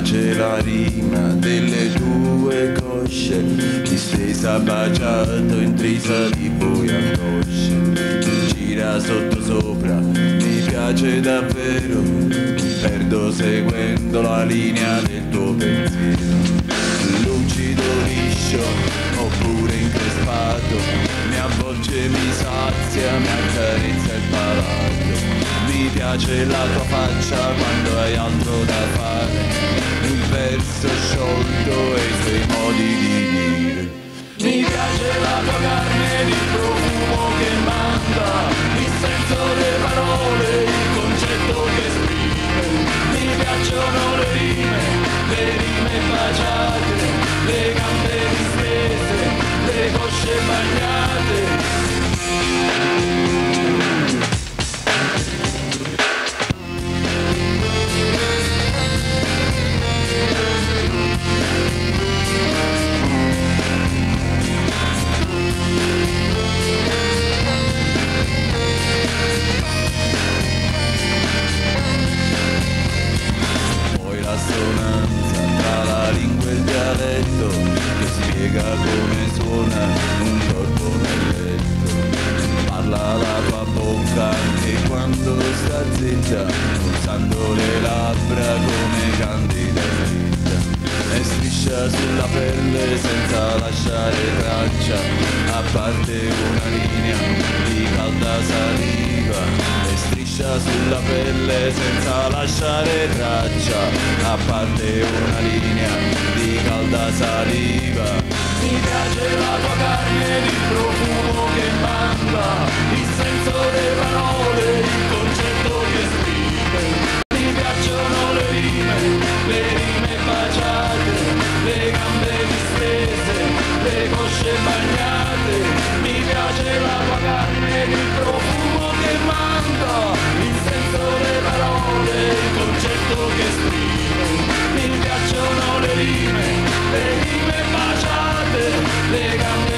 piace la rima delle tue cosce, distesa baciato, intrisa di buie angosce. Gira sotto sopra, mi piace davvero, perdo seguendo la linea del tuo pensiero. Lucido, liscio, oppure increspato, mi avvolge, mi sazia, mi accarezza il palato. Mi piace la tua faccia quando hai altro da fare, il verso sciolto e i suoi modi di dire. Mi piace la tua carne di profumo che manda, il senso delle parole, il concetto che esprime. Mi piacciono le rime baciate, le gambe distese, le cosce bagnate. L'assonanza tra la lingua e il dialetto che spiega come suona un corpo nel letto. Parla la tua bocca anche quando sta zitta, usando le labbra come candida dritta, e striscia sulla pelle senza lasciare traccia, a parte una linea di calda saliva. Striscia sulla pelle senza lasciare traccia, a parte una linea di calda saliva. Mi piace la tua carne di profumo che manda, il senso delle parole, il concetto che esprime. Mi piacciono le rime baciate, le gambe distese, le cosce bagnate. Mi piace la tua carne di profumo che manda, il senso delle parole, il concetto che esprime. Mi piacciono le rime baciate, le gambe